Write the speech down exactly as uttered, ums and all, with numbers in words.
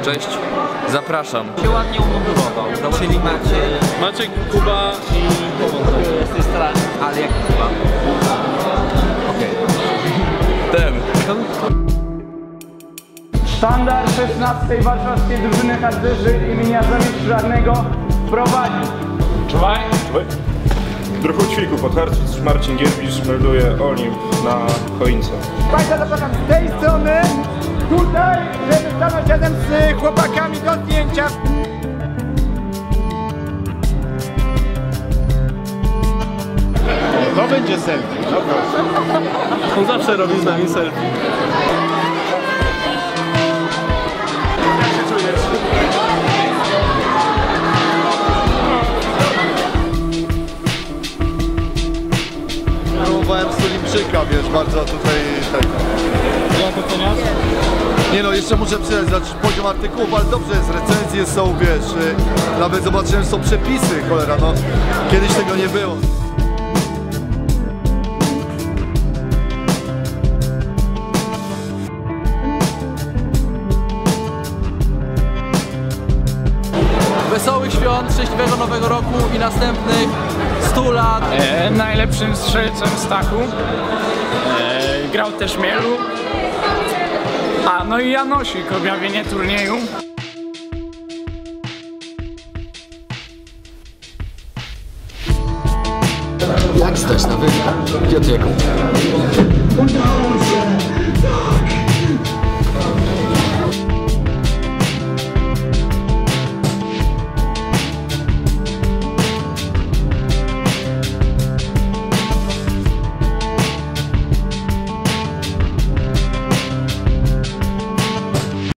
cześć, zapraszam. Się ładnie umundurował, czyli macie... Maciek, Kuba i Powątek. Z tej strony, ale jak Kuba? Okej. Ten. Sztandar szesnastej warszawskiej drużyny harcerzy imienia Zamieszczanego prowadzi. Czuwaj! Druhu ćwiku pod harcerz Marcin Gierbisz melduje Olimp na choince. Państwa zapraszam z tej strony, tutaj, żeby stanąć razem z chłopakami do zdjęcia. To będzie selfie. On zawsze robi z nami selfie. Jak się czujesz? Próbowałem Solimczyka, wiesz, bardzo tutaj tego. Jak oceniasz? Nie no, jeszcze muszę przyznać, znaczy poziom artykułów, ale dobrze jest, recenzje są, wiesz, y, nawet zobaczyłem, że są przepisy, cholera, no, kiedyś tego nie było. Wesołych świąt, szczęśliwego nowego roku i następnych stu lat. E, najlepszym strzelcem Stachu. E, grał też Mielu. A no i Janosik, objawienie turnieju. Jak stać na wygrę? Piotr Jakub.